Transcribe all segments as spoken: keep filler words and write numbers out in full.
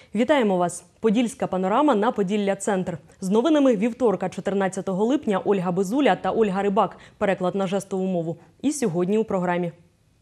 Вітаємо вас! Подільська панорама на Поділля-Центр. З новинами вівторка, чотирнадцятого липня, Ольга Безуля та Ольга Рибак. Переклад на жестову мову. І сьогодні у програмі.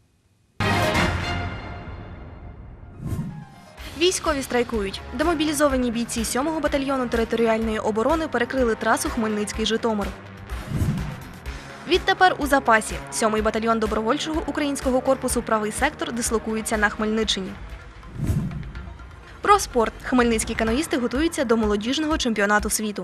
Військові страйкують. Демобілізовані бійці сьомого батальйону територіальної оборони перекрили трасу Хмельницький-Житомир. Відтепер у запасі. сьомий батальйон добровольчого українського корпусу «Правий сектор» дислокується на Хмельниччині. Про спорт. Хмельницькі каноїсти готуються до молодіжного чемпіонату світу.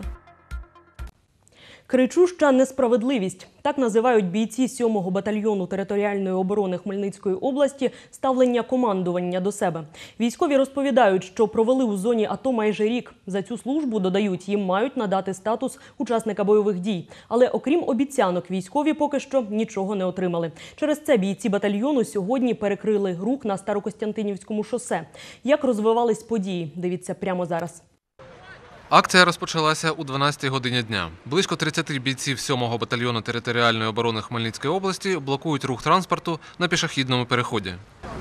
Кричуща несправедливість. Так називають бійці сьомого батальйону територіальної оборони Хмельницької області ставлення командування до себе. Військові розповідають, що провели у зоні АТО майже рік. За цю службу, додають, їм мають надати статус учасника бойових дій. Але окрім обіцянок, військові поки що нічого не отримали. Через це бійці батальйону сьогодні перекрили рух на Старокостянтинівському шосе. Як розвивались події? Дивіться прямо зараз. Акція розпочалася у дванадцятій годині дня. Близько тридцяти бійців сьомого батальйону територіальної оборони Хмельницької області блокують рух транспорту на пішохідному переході.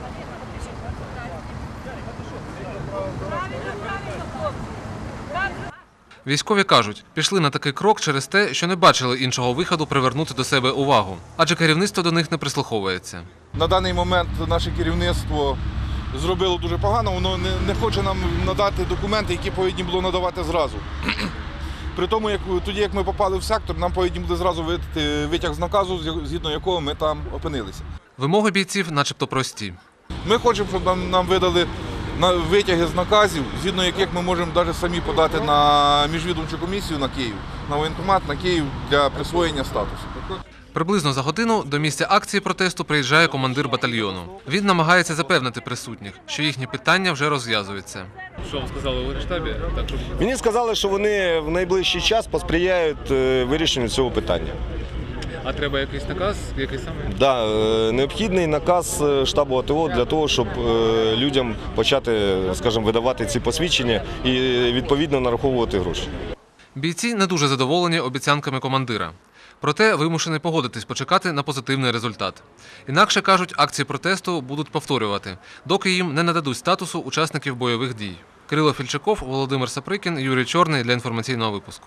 Військові кажуть, пішли на такий крок через те, що не бачили іншого виходу привернути до себе увагу, адже керівництво до них не прислуховується. На даний момент наше керівництво зробило дуже погано, воно не, не хоче нам надати документи, які повинні було надавати зразу. При тому, як, тоді, як ми попали в сектор, нам повинні буде зразу видати витяг з наказу, згідно якого ми там опинилися. Вимоги бійців начебто прості. Ми хочемо, щоб нам, нам видали витяги з наказів, згідно яких ми можемо навіть самі подати на міжвідомчу комісію на Київ, на воєнкомат на Київ для присвоєння статусу. Приблизно за годину до місця акції протесту приїжджає командир батальйону. Він намагається запевнити присутніх, що їхні питання вже розв'язуються. Що вам сказали в штабі? Так, щоб... Мені сказали, що вони в найближчий час посприяють вирішенню цього питання. А треба якийсь наказ? Який саме? Да, необхідний наказ штабу АТО для того, щоб людям почати, скажімо, видавати ці посвідчення і відповідно нараховувати гроші. Бійці не дуже задоволені обіцянками командира. Проте вимушені погодитись почекати на позитивний результат. Інакше, кажуть, акції протесту будуть повторювати, доки їм не нададуть статусу учасників бойових дій. Кирило Фільчаков, Володимир Саприкін, Юрій Чорний для інформаційного випуску.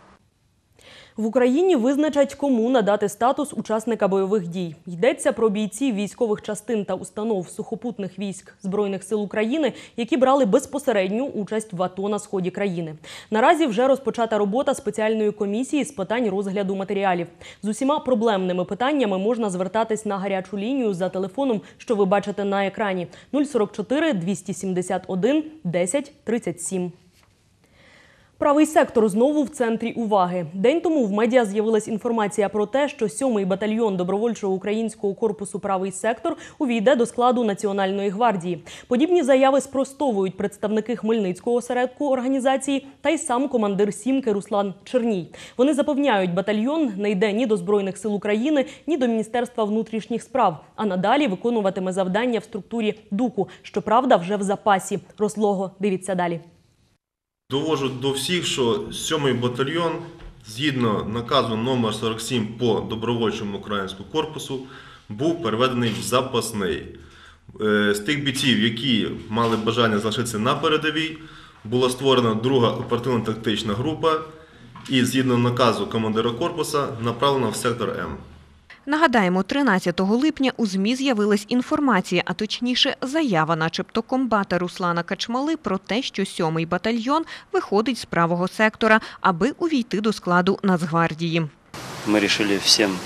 В Україні визначать, кому надати статус учасника бойових дій. Йдеться про бійців військових частин та установ сухопутних військ Збройних сил України, які брали безпосередню участь в АТО на сході країни. Наразі вже розпочата робота спеціальної комісії з питань розгляду матеріалів. З усіма проблемними питаннями можна звертатись на гарячу лінію за телефоном, що ви бачите на екрані – нуль сорок чотири двісті сімдесят один десять тридцять сім. Правий сектор знову в центрі уваги. День тому в медіа з'явилась інформація про те, що сьомий батальйон добровольчого українського корпусу «Правий сектор» увійде до складу Національної гвардії. Подібні заяви спростовують представники Хмельницького осередку організації та й сам командир «Сімки» Руслан Черній. Вони запевняють, батальйон не йде ні до Збройних сил України, ні до Міністерства внутрішніх справ, а надалі виконуватиме завдання в структурі ДУКу, щоправда, вже в запасі. Розлого. Дивіться далі. Довожу до всіх, що сьомий батальйон, згідно наказу номер сорок сім по добровольчому українському корпусу, був переведений в запасний. З тих бійців, які мали бажання залишитися на передовій, була створена друга оперативно-тактична група і, згідно наказу командира корпусу, направлена в сектор М. Нагадаємо, тринадцятого липня у ЗМІ з'явилась інформація, а точніше заява начебто комбата Руслана Качмали про те, що сьомий батальйон виходить з правого сектора, аби увійти до складу Нацгвардії. Ми вирішили всім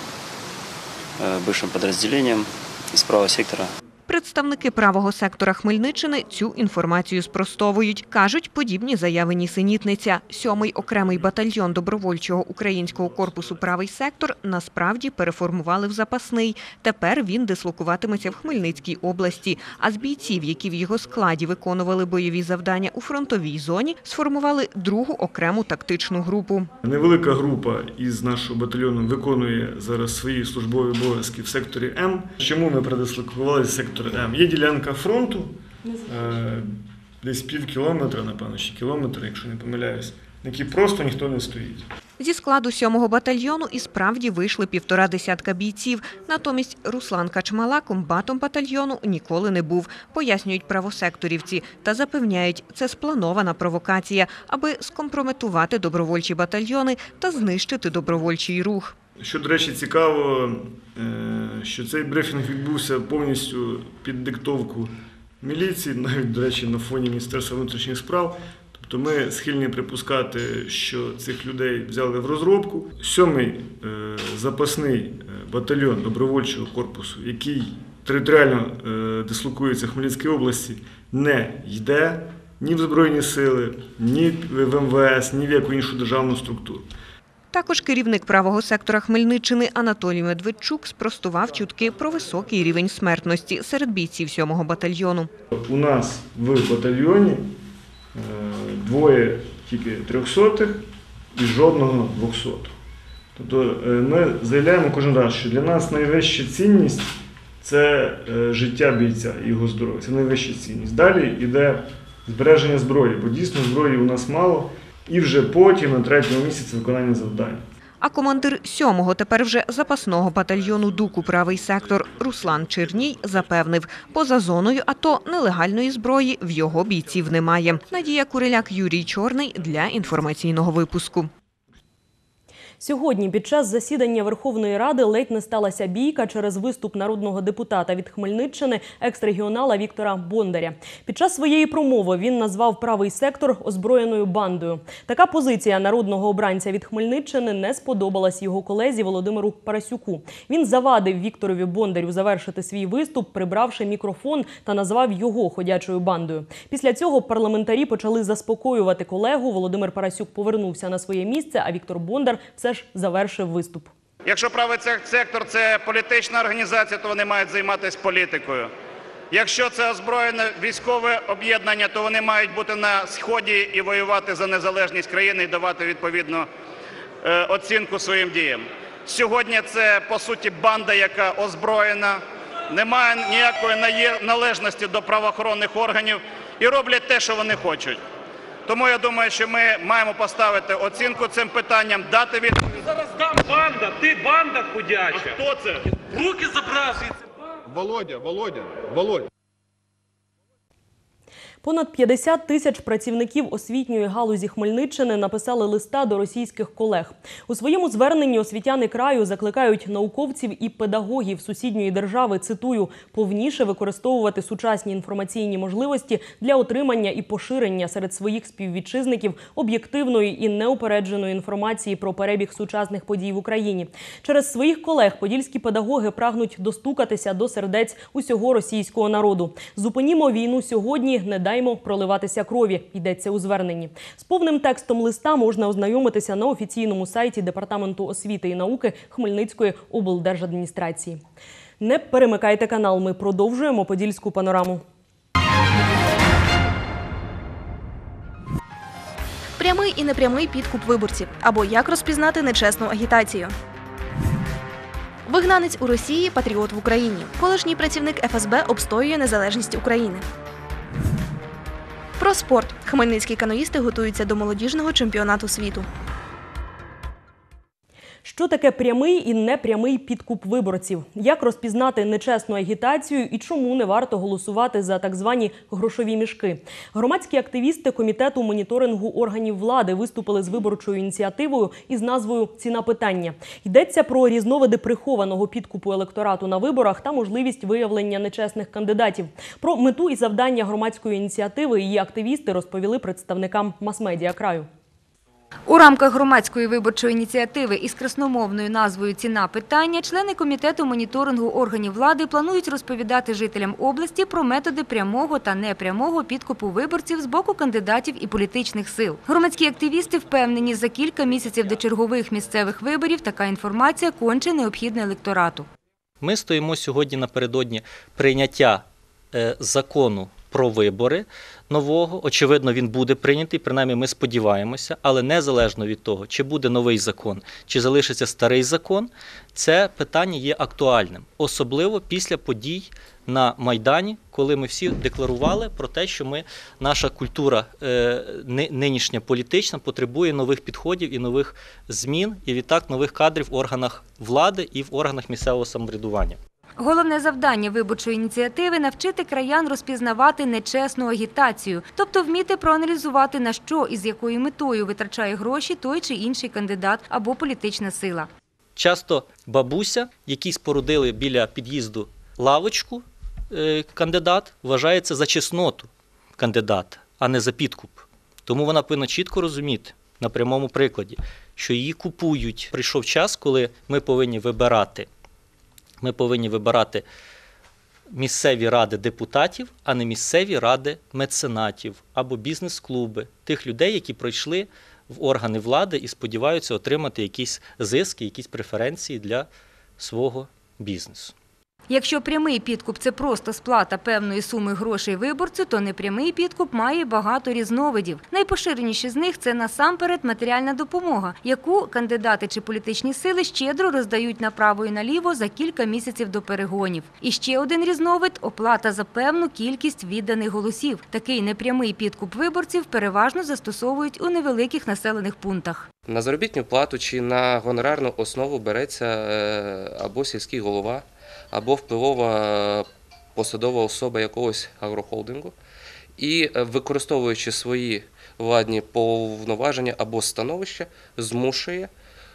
бившим підрозділенням з правого сектора. Представники правого сектора Хмельниччини цю інформацію спростовують. Кажуть, подібні заяви нісенітниця. Сьомий окремий батальйон добровольчого українського корпусу «Правий сектор» насправді переформували в запасний. Тепер він дислокуватиметься в Хмельницькій області. А з бійців, які в його складі виконували бойові завдання у фронтовій зоні, сформували другу окрему тактичну групу. Невелика група із нашого батальйону виконує зараз свої службові обов'язки в секторі М. Чому ми передислокували сектор М? Є ділянка фронту, десь пів кілометра, напевно, чи кілометр, якщо не помиляюсь, на якій просто ніхто не стоїть. Зі складу сьомого батальйону і справді вийшли півтора десятка бійців. Натомість Руслан Качмала комбатом батальйону ніколи не був, пояснюють правосекторівці. Та запевняють, це спланована провокація, аби скомпрометувати добровольчі батальйони та знищити добровольчий рух. Що, до речі, цікаво, що цей брифінг відбувся повністю під диктовку міліції, навіть, до речі, на фоні Міністерства внутрішніх справ. Тобто ми схильні припускати, що цих людей взяли в розробку. Сьомий запасний батальйон добровольчого корпусу, який територіально дислокується в Хмельницькій області, не йде ні в Збройні сили, ні в ем ве ес, ні в яку іншу державну структуру. Також керівник правого сектора Хмельниччини Анатолій Медведчук спростував чутки про високий рівень смертності серед бійців сьомого батальйону. У нас в батальйоні двоє тільки трьохсотих і жодного двохсотого. Тобто ми заявляємо кожен раз, що для нас найвища цінність – це життя бійця і його здоров'я. Це найвища цінність. Далі йде збереження зброї, бо дійсно зброї у нас мало. І вже потім, на третьому місяці, виконання завдань. А командир сьомого, тепер вже запасного батальйону ДУКу «Правий сектор» Руслан Черній запевнив, поза зоною АТО нелегальної зброї в його бійців немає. Надія Куриляк, Юрій Чорний для інформаційного випуску. Сьогодні під час засідання Верховної Ради ледь не сталася бійка через виступ народного депутата від Хмельниччини, екс-регіонала Віктора Бондаря. Під час своєї промови він назвав правий сектор озброєною бандою. Така позиція народного обранця від Хмельниччини не сподобалась його колезі Володимиру Парасюку. Він завадив Вікторові Бондарю завершити свій виступ, прибравши мікрофон, та назвав його ходячою бандою. Після цього парламентарі почали заспокоювати колегу. Володимир Парасюк повернувся на своє місце, а Віктор Бондар все ж завершив виступ. Якщо правий сектор – це політична організація, то вони мають займатися політикою. Якщо це озброєне військове об'єднання, то вони мають бути на Сході і воювати за незалежність країни і давати відповідну е, оцінку своїм діям. Сьогодні це, по суті, банда, яка озброєна, не має ніякої належності до правоохоронних органів і роблять те, що вони хочуть. Тому я думаю, що ми маємо поставити оцінку цим питанням, дати відповідь. Зараз дам банда, ти банда ходяча. А хто це? Руки забрав звідси. Володя, Володя, Володя. Понад п'ятдесят тисяч працівників освітньої галузі Хмельниччини написали листа до російських колег. У своєму зверненні освітяни краю закликають науковців і педагогів сусідньої держави, цитую, повніше використовувати сучасні інформаційні можливості для отримання і поширення серед своїх співвітчизників об'єктивної і неупередженої інформації про перебіг сучасних подій в Україні. Через своїх колег подільські педагоги прагнуть достукатися до сердець усього російського народу. Зупинімо війну сьогодні, не даймо проливатися крові, йдеться у зверненні. З повним текстом листа можна ознайомитися на офіційному сайті Департаменту освіти і науки Хмельницької облдержадміністрації. Не перемикайте канал, ми продовжуємо Подільську панораму. Прямий і непрямий підкуп виборців. Або як розпізнати нечесну агітацію. Вигнанець у Росії – патріот в Україні. Колишній працівник еф ес бе обстоює незалежність України. Про спорт. Хмельницькі каноїсти готуються до молодіжного чемпіонату світу. Що таке прямий і непрямий підкуп виборців? Як розпізнати нечесну агітацію і чому не варто голосувати за так звані грошові мішки? Громадські активісти Комітету моніторингу органів влади виступили з виборчою ініціативою із назвою «Ціна питання». Йдеться про різновиди прихованого підкупу електорату на виборах та можливість виявлення нечесних кандидатів. Про мету і завдання громадської ініціативи її активісти розповіли представникам мас-медіа краю. У рамках громадської виборчої ініціативи із красномовною назвою «Ціна питання» члени Комітету моніторингу органів влади планують розповідати жителям області про методи прямого та непрямого підкупу виборців з боку кандидатів і політичних сил. Громадські активісти впевнені, за кілька місяців до чергових місцевих виборів така інформація конче необхідна електорату. Ми стоїмо сьогодні напередодні прийняття закону про вибори нового. Очевидно, він буде прийнятий, принаймні ми сподіваємося, але незалежно від того, чи буде новий закон, чи залишиться старий закон, це питання є актуальним. Особливо після подій на Майдані, коли ми всі декларували про те, що ми, наша культура е, нинішня політична потребує нових підходів і нових змін, і відтак нових кадрів в органах влади і в органах місцевого самоврядування. Головне завдання виборчої ініціативи – навчити краян розпізнавати нечесну агітацію, тобто вміти проаналізувати, на що і з якою метою витрачає гроші той чи інший кандидат або політична сила. Часто бабуся, які спорудили біля під'їзду лавочку, е, кандидат, вважається за чесноту кандидата, а не за підкуп. Тому вона повинна чітко розуміти на прямому прикладі, що її купують. Прийшов час, коли ми повинні вибирати Ми повинні вибирати місцеві ради депутатів, а не місцеві ради меценатів або бізнес-клуби, тих людей, які пройшли в органи влади і сподіваються отримати якісь зиски, якісь преференції для свого бізнесу. Якщо прямий підкуп – це просто сплата певної суми грошей виборцю, то непрямий підкуп має багато різновидів. Найпоширеніші з них – це насамперед матеріальна допомога, яку кандидати чи політичні сили щедро роздають направо і наліво за кілька місяців до перегонів. І ще один різновид – оплата за певну кількість відданих голосів. Такий непрямий підкуп виборців переважно застосовують у невеликих населених пунктах. На заробітну плату чи на гонорарну основу береться або сільський голова, або впливова посадова особа якогось агрохолдингу, і, використовуючи свої владні повноваження або становище, змушує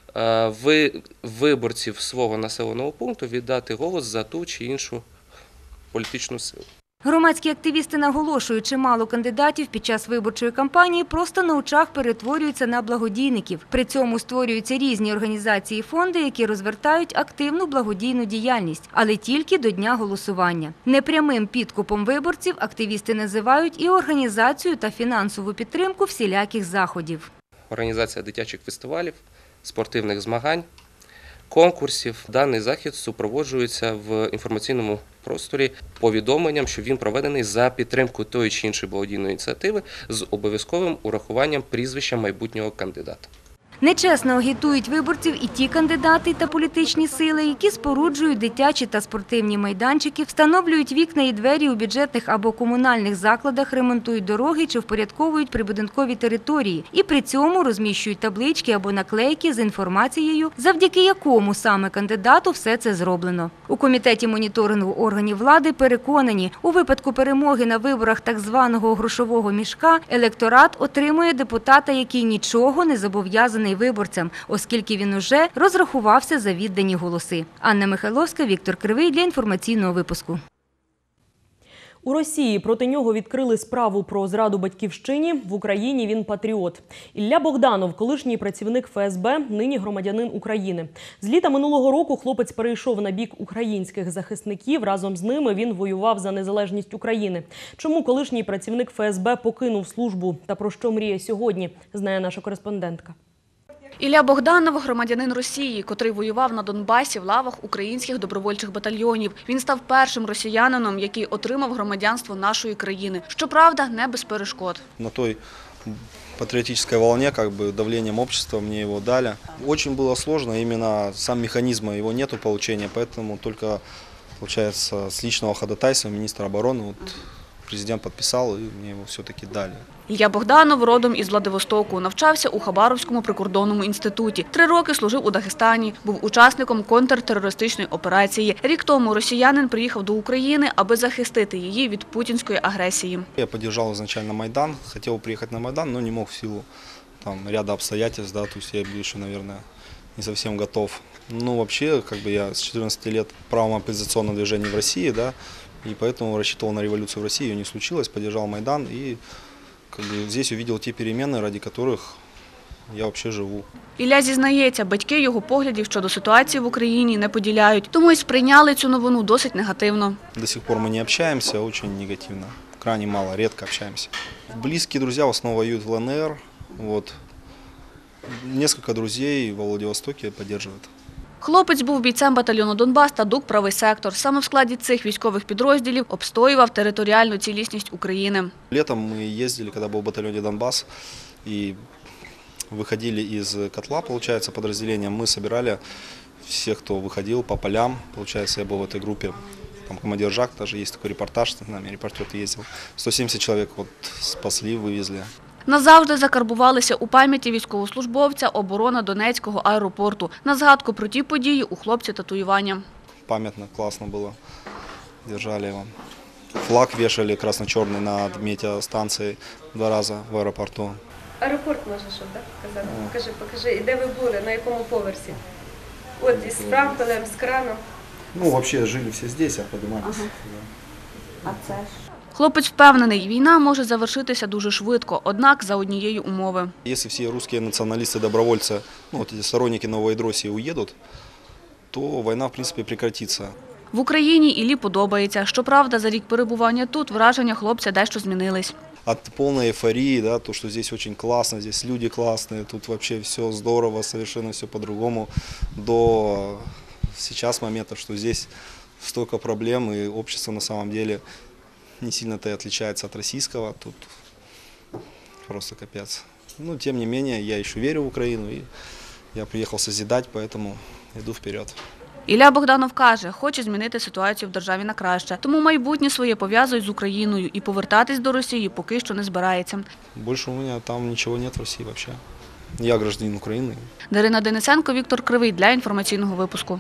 виборців свого населеного пункту віддати голос за ту чи іншу політичну силу. Громадські активісти наголошують, чимало кандидатів під час виборчої кампанії просто на очах перетворюються на благодійників. При цьому створюються різні організації і фонди, які розвертають активну благодійну діяльність, але тільки до дня голосування. Непрямим підкупом виборців активісти називають і організацію та фінансову підтримку всіляких заходів. Організація дитячих фестивалів, спортивних змагань, конкурсів. Даний захід супроводжується в інформаційному просторі повідомленням, що він проведений за підтримку тої чи іншої благодійної ініціативи з обов'язковим урахуванням прізвища майбутнього кандидата. Нечесно агітують виборців і ті кандидати та політичні сили, які споруджують дитячі та спортивні майданчики, встановлюють вікна і двері у бюджетних або комунальних закладах, ремонтують дороги чи впорядковують прибудинкові території. І при цьому розміщують таблички або наклейки з інформацією, завдяки якому саме кандидату все це зроблено. У Комітеті моніторингу органів влади переконані, у випадку перемоги на виборах так званого грошового мішка електорат отримує депутата, який нічого не зобов'язаний виборцям, оскільки він уже розрахувався за віддані голоси. Анна Михайловська, Віктор Кривий для інформаційного випуску. У Росії проти нього відкрили справу про зраду батьківщині. В Україні він патріот. Ілля Богданов – колишній працівник Ф С Б, нині громадянин України. З літа минулого року хлопець перейшов на бік українських захисників. Разом з ними він воював за незалежність України. Чому колишній працівник Ф С Б покинув службу та про що мріє сьогодні, знає наша кореспондентка. Ілля Богданов – громадянин Росії, котрий воював на Донбасі в лавах українських добровольчих батальйонів. Він став першим росіянином, який отримав громадянство нашої країни. Щоправда, не без перешкод. На той патриотической волне, как бы давлением общества мне его дали. Очень было сложно, именно сам механизма его нету получения, поэтому только, получается, с личного ходатайства министра обороны вот, президент подписал, и мне его все-таки дали. Ілля Богданов родом із Владивостоку, навчався у Хабаровському прикордонному інституті. Три роки служив у Дагестані, був учасником контртерористичної операції. Рік тому росіянин приїхав до України, аби захистити її від путінської агресії. Я поддержал изначально Майдан, хотел приехать на Майдан, но не мог в силу там, ряда обстоятельств, да, то есть я был еще, наверное, не совсем готов. Ну, вообще, как бы я с четырнадцати лет в правом оппозиционном движении в России, да, и поэтому рассчитывал на революцию в России, ее не случилось, поддержал Майдан и как бы здесь увидел те перемены, ради которых я вообще живу. Ілля зізнається, батьки його поглядів щодо ситуації в Україні не поділяють, тому й сприйняли цю новину досить негативно. До сих пор мы не общаемся, очень негативно, крайне мало, редко общаемся. Близкие друзья в основном воюют в Л Н Р, вот. Несколько друзей во Владивостоке поддерживают. Хлопець був бійцем батальйону «Донбас» та ДУК «Правий сектор». Саме в складі цих військових підрозділів обстоював територіальну цілісність України. Летом мы ездили, когда был в батальоне «Донбас», и выходили из котла, получается, подразделением. Мы собирали всех, кто выходил по полям. Получается, я был в этой группе. Там командир Жак, даже есть такой репортаж, с нами репортер ездил. сто сімдесят человек вот спасли, вывезли. Назавжди закарбувалися у пам'яті військовослужбовця оборона Донецького аеропорту. На згадку про ті події у хлопці татуювання. Пам'ятно, классно было. Держали его. Флаг вешали красно-черный над метеостанцией два раза в аэропорту. Аеропорт можеш так показати? Покажи, покажи. І де ви були, на якому поверсі? От із фрампелем, з краном. Ну, вообще жили все здесь, а поднимались. Ага. А це ж? Хлопець впевнений, війна може завершитися дуже швидко, однак за однієї умови. Если все русские националисты-добровольцы, ну, вот эти сторонники Новоїдросії уедут, то война, в принципе, прекратится. В Україні Іллі подобається. Щоправда, за рік перебування тут враження хлопця дещо змінились. От полной эйфории, да, то, что здесь очень классно, здесь люди классные, тут вообще все здорово, совершенно все по-другому, до сейчас момента, что здесь столько проблем, и общество на самом деле не сильно-то и отличается от российского, тут просто капец. Но тем не менее, я еще верю в Украину, и я приехал созидать, поэтому иду вперед. Ілля Богданов каже, хоче змінити ситуацію в державі на краще. Тому майбутнє своє пов'язує з Україною і повертатись до Росії поки що не збирається. Больше у меня там ничего нет в России вообще. Я гражданин Украины. Дарина Денисенко, Віктор Кривий для інформаційного випуску.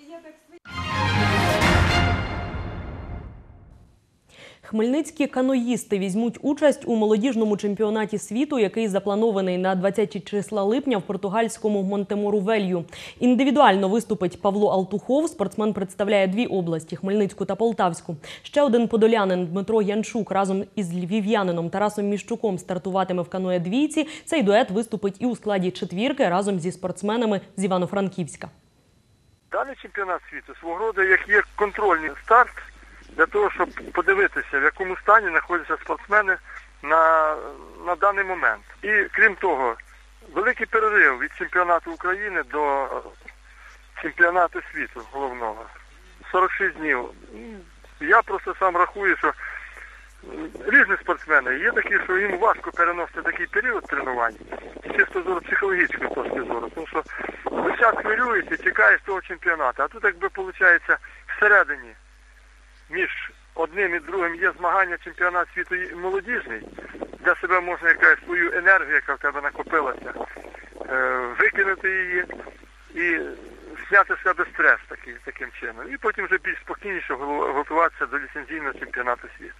Хмельницькі каноїсти візьмуть участь у молодіжному чемпіонаті світу, який запланований на двадцяте числа липня в португальському Монтемору-Велью. Індивідуально виступить Павло Алтухов. Спортсмен представляє дві області – Хмельницьку та Полтавську. Ще один подолянин Дмитро Янчук разом із львів'янином Тарасом Міщуком стартуватиме в каное-двійці. Цей дует виступить і у складі четвірки разом зі спортсменами з Івано-Франківська. Даний чемпіонат світу свого роду як є контрольний старт для того, щоб подивитися, в якому стані знаходяться спортсмени на, на даний момент. І крім того, великий перерив від чемпіонату України до чемпіонату світу головного. сорок шість днів. Я просто сам рахую, що різні спортсмени. Є такі, що їм важко переносити такий період тренувань, чисто з психологічної точки зору. Тому що весь час хвилюєшся, тікаєш з того чемпіонату. А тут, якби, виходить, всередині між одним і другим є змагання чемпіонат світу молодіжний. Для себе можна якась свою енергію, яка в тебе накопилася, викинути її і зняти з себе стрес такий, таким чином. І потім вже більш спокійніше готуватися до ліцензійного чемпіонату світу.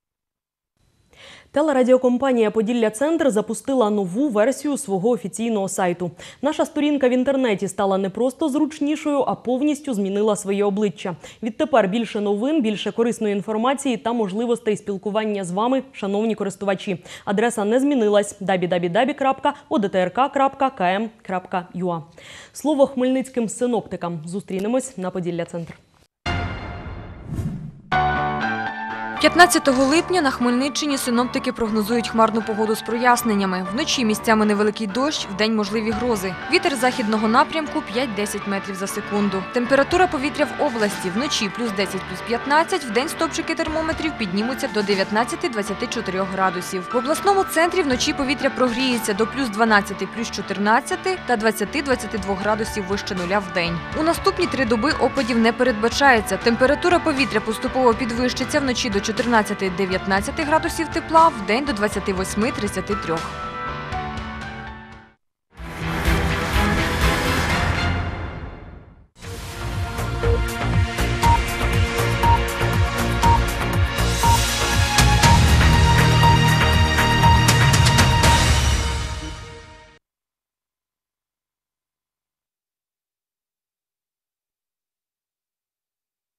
Телерадіокомпанія «Поділля-Центр» запустила нову версію свого офіційного сайту. Наша сторінка в інтернеті стала не просто зручнішою, а повністю змінила своє обличчя. Відтепер більше новин, більше корисної інформації та можливостей спілкування з вами, шановні користувачі. Адреса не змінилась – дабл ю дабл ю дабл ю крапка о де те ер ка крапка ка ем крапка ю а. Слово хмельницьким синоптикам. Зустрінемось на «Поділля-Центр». п'ятнадцятого липня на Хмельниччині синоптики прогнозують хмарну погоду з проясненнями. Вночі місцями невеликий дощ, вдень можливі грози. Вітер західного напрямку п'ять-десять метрів за секунду. Температура повітря в області вночі плюс десять, плюс п'ятнадцять, вдень стопчики термометрів піднімуться до дев'ятнадцяти - двадцяти чотирьох градусів. В обласному центрі вночі повітря прогріється до плюс дванадцяти, плюс чотирнадцяти та двадцяти - двадцяти двох градусів вище нуля вдень. У наступні три доби опадів не передбачається. Температура повітря поступово підвищиться вночі до чотирнадцяти - дев'ятнадцяти градусів тепла, вдень до двадцяти восьми - тридцяти трьох.